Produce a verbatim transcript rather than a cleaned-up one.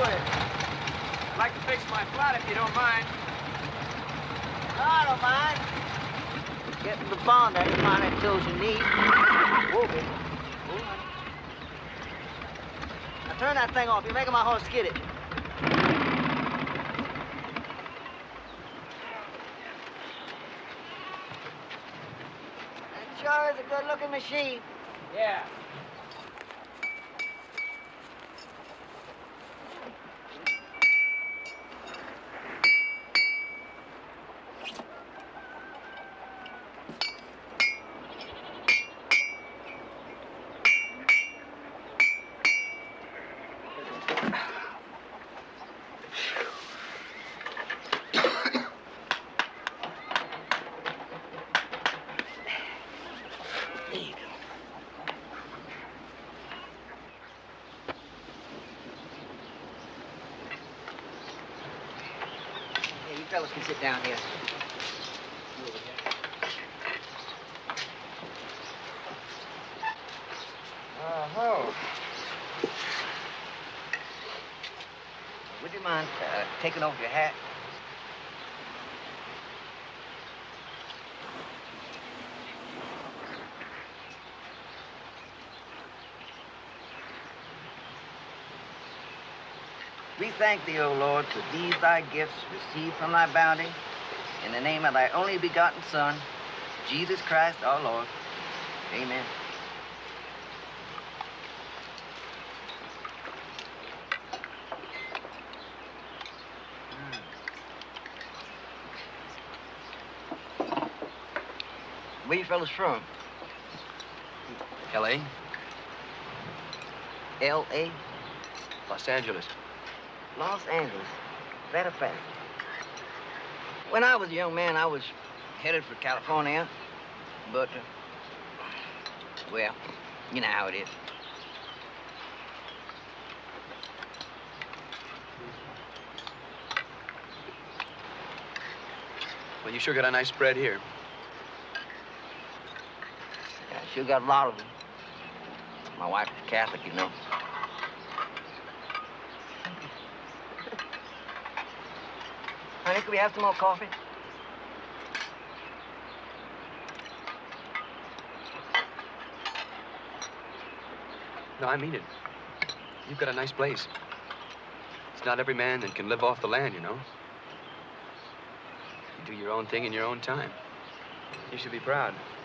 go ahead. I'd like to fix my flat if you don't mind. No, I don't mind. Get to the barn there, you find any tools you need. Whoa, baby. Whoa, honey. Now turn that thing off. You're making my horse skid it. That sure is a good-looking machine. Yeah. Fellas can sit down here. Uh-huh. Would you mind uh, taking off your hat? We thank thee, O Lord, for these thy gifts received from thy bounty, in the name of thy only begotten Son, Jesus Christ our Lord. Amen. Where you fellas from? L A? L A? Los Angeles. Los Angeles. Matter of fact, when I was a young man, I was headed for California, but, uh, well, you know how it is. Well, you sure got a nice spread here. Yeah, I sure got a lot of them. My wife is Catholic, you know. Honey, could we have some more coffee? No, I mean it. You've got a nice place. It's not every man that can live off the land, you know. You do your own thing in your own time. You should be proud.